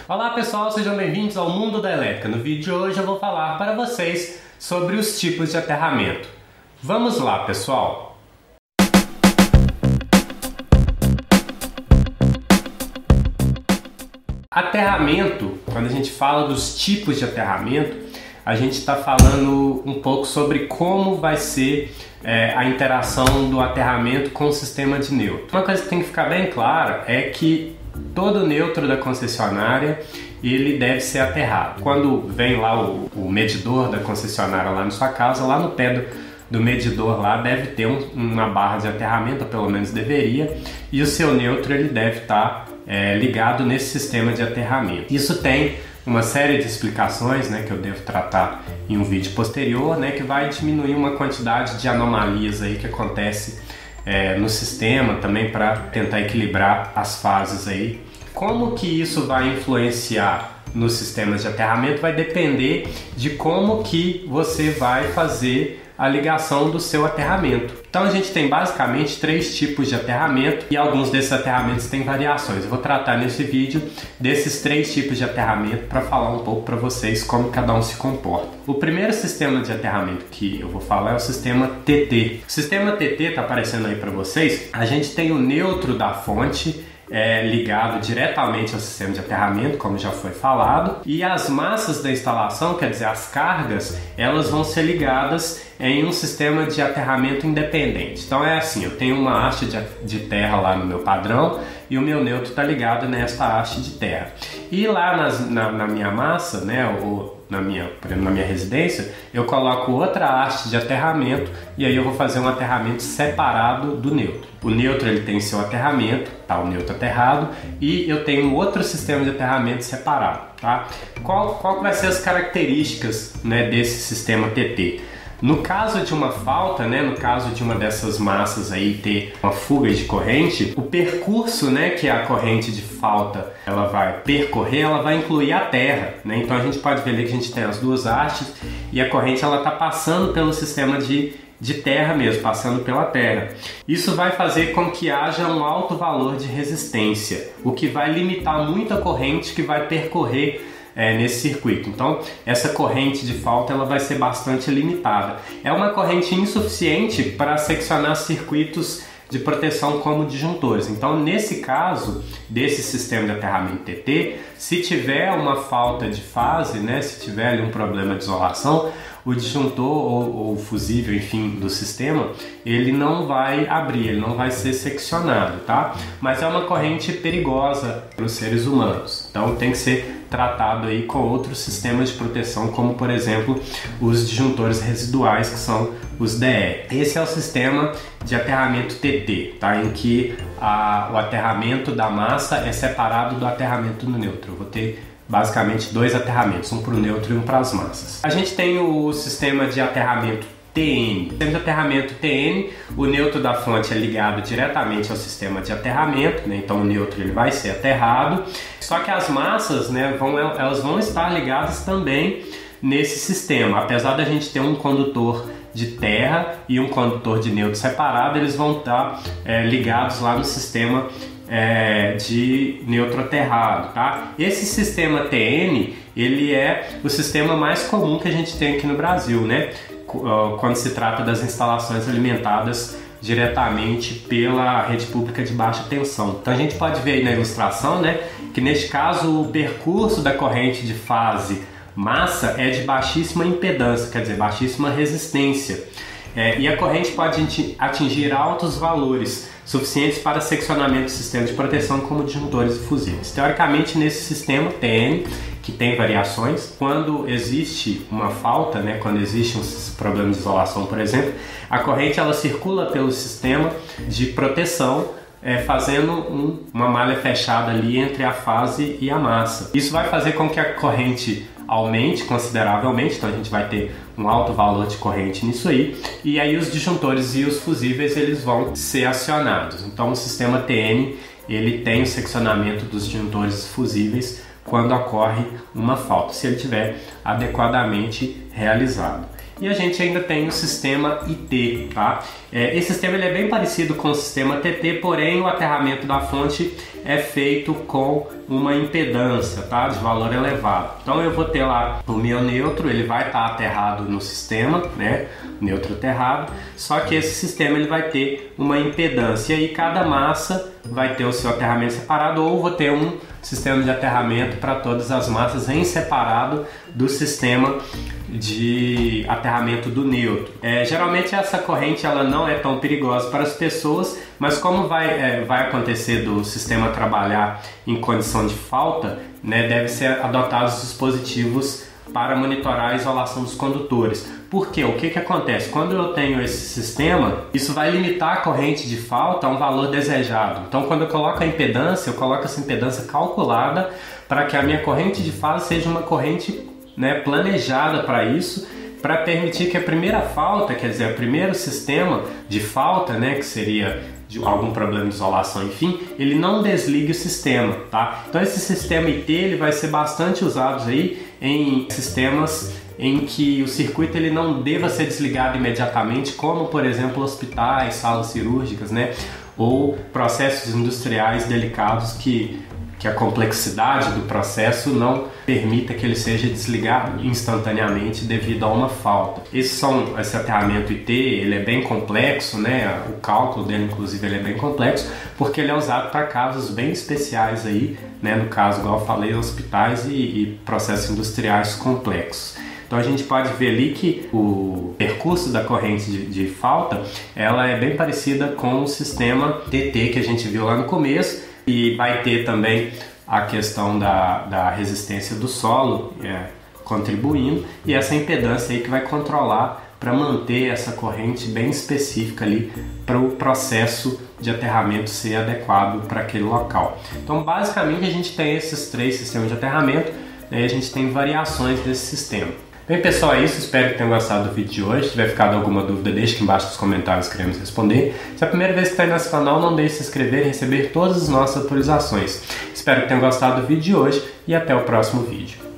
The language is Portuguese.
Olá pessoal, sejam bem-vindos ao Mundo da Elétrica. No vídeo de hoje eu vou falar para vocês sobre os tipos de aterramento. Vamos lá pessoal! Aterramento, quando a gente fala dos tipos de aterramento, a gente está falando um pouco sobre como vai ser a interação do aterramento com o sistema de neutro. Uma coisa que tem que ficar bem clara é que todo neutro da concessionária ele deve ser aterrado. Quando vem lá o medidor da concessionária lá na sua casa, lá no pé do medidor lá deve ter uma barra de aterramento, ou pelo menos deveria, e o seu neutro ele deve estar ligado nesse sistema de aterramento. Isso tem uma série de explicações, né, que eu devo tratar em um vídeo posterior, né, que vai diminuir uma quantidade de anomalias aí que acontece no sistema também para tentar equilibrar as fases aí. Como que isso vai influenciar nos sistemas de aterramento vai depender de como que você vai fazer a ligação do seu aterramento. Então a gente tem basicamente 3 tipos de aterramento e alguns desses aterramentos têm variações. Eu vou tratar nesse vídeo desses 3 tipos de aterramento para falar um pouco para vocês como cada um se comporta. O primeiro sistema de aterramento que eu vou falar é o sistema TT. O sistema TT está aparecendo aí para vocês. A gente tem o neutro da fonte ligado diretamente ao sistema de aterramento, como já foi falado, e as massas da instalação, quer dizer, as cargas, elas vão ser ligadas em um sistema de aterramento independente. Então é assim, eu tenho uma haste de terra lá no meu padrão e o meu neutro está ligado nesta haste de terra. E lá na minha massa, né, ou por exemplo, na minha residência, eu coloco outra haste de aterramento e aí eu vou fazer um aterramento separado do neutro. O neutro ele tem seu aterramento, tá, o neutro aterrado, e eu tenho um outro sistema de aterramento separado, tá? Qual vai ser as características, né, desse sistema TT? No caso de uma falta, né, no caso de uma dessas massas aí ter uma fuga de corrente, o percurso, né, que a corrente de falta ela vai percorrer, ela vai incluir a terra, né? Então a gente pode ver ali que a gente tem as duas hastes e a corrente ela está passando pelo sistema de terra mesmo, passando pela terra. Isso vai fazer com que haja um alto valor de resistência, o que vai limitar muito a corrente que vai percorrer nesse circuito. Então essa corrente de falta ela vai ser bastante limitada. É uma corrente insuficiente para seccionar circuitos de proteção como disjuntores. Então nesse caso desse sistema de aterramento TT, se tiver uma falta de fase, né, se tiver ali um problema de isolação, o disjuntor ou o fusível, enfim, do sistema, ele não vai abrir, ele não vai ser seccionado, tá? Mas é uma corrente perigosa para os seres humanos, então tem que ser tratado aí com outros sistemas de proteção, como por exemplo os disjuntores residuais, que são os DE. Esse é o sistema de aterramento TT, tá? Em que o aterramento da massa é separado do aterramento do neutro. Eu vou ter basicamente 2 aterramentos, um para o neutro e um para as massas. A gente tem o sistema de aterramento TN. No sistema de aterramento TN, o neutro da fonte é ligado diretamente ao sistema de aterramento, né? Então o neutro ele vai ser aterrado, só que as massas, né, elas vão estar ligadas também nesse sistema. Apesar da gente ter um condutor de terra e um condutor de neutro separado, eles vão estar ligados lá no sistema de neutro aterrado, tá? Esse sistema TN, ele é o sistema mais comum que a gente tem aqui no Brasil, né? Quando se trata das instalações alimentadas diretamente pela rede pública de baixa tensão. Então a gente pode ver aí na ilustração, né, que neste caso o percurso da corrente de fase massa é de baixíssima impedância, quer dizer, baixíssima resistência. E a corrente pode atingir altos valores, suficientes para seccionamento do sistema de proteção como disjuntores e fusíveis. Teoricamente, nesse sistema TN, que tem variações, quando existe uma falta, né, quando existe um problema de isolação, por exemplo, a corrente ela circula pelo sistema de proteção, fazendo uma malha fechada ali entre a fase e a massa. Isso vai fazer com que a corrente aumente consideravelmente, então a gente vai ter um alto valor de corrente nisso aí, e aí os disjuntores e os fusíveis eles vão ser acionados. Então o sistema TN ele tem o seccionamento dos disjuntores fusíveis quando ocorre uma falta, se ele estiver adequadamente realizado. e a gente ainda tem o sistema IT, tá? Esse sistema ele é bem parecido com o sistema TT, porém o aterramento da fonte é feito com uma impedância, tá? De valor elevado. Então eu vou ter lá o meu neutro, ele vai estar aterrado no sistema, né? Neutro aterrado, só que esse sistema ele vai ter uma impedância, e aí cada massa vai ter o seu aterramento separado, ou vou ter um sistema de aterramento para todas as massas em separado do sistema de aterramento do neutro. Geralmente essa corrente ela não é tão perigosa para as pessoas, mas como vai acontecer do sistema trabalhar em condição de falta, né, deve ser adotados dispositivos para monitorar a isolação dos condutores. Porque o que acontece? Quando eu tenho esse sistema, isso vai limitar a corrente de falta a um valor desejado. Então quando eu coloco a impedância, eu coloco essa impedância calculada para que a minha corrente de fase seja uma corrente, né, planejada para isso, para permitir que a primeira falta, quer dizer, o primeiro sistema de falta, né, que seria de algum problema de isolação, enfim, ele não desligue o sistema, tá? Então esse sistema IT ele vai ser bastante usado aí em sistemas em que o circuito ele não deva ser desligado imediatamente, como por exemplo hospitais, salas cirúrgicas, né? Ou processos industriais delicados que a complexidade do processo não permita que ele seja desligado instantaneamente devido a uma falta. Esse aterramento IT ele é bem complexo, né? O cálculo dele, inclusive, ele é bem complexo, porque ele é usado para casos bem especiais aí, né? No caso, igual eu falei, hospitais e processos industriais complexos. Então a gente pode ver ali que o percurso da corrente de falta ela é bem parecida com o sistema TT que a gente viu lá no começo, e vai ter também a questão da resistência do solo contribuindo, e essa impedância aí que vai controlar para manter essa corrente bem específica ali para o processo de aterramento ser adequado para aquele local. Então basicamente a gente tem esses 3 sistemas de aterramento, né, e a gente tem variações desse sistema. Bem pessoal, é isso, espero que tenham gostado do vídeo de hoje. Se tiver ficado alguma dúvida, deixe aqui embaixo nos comentários, queremos responder. Se é a primeira vez que está aí nesse canal, não deixe de se inscrever e receber todas as nossas atualizações. Espero que tenham gostado do vídeo de hoje e até o próximo vídeo.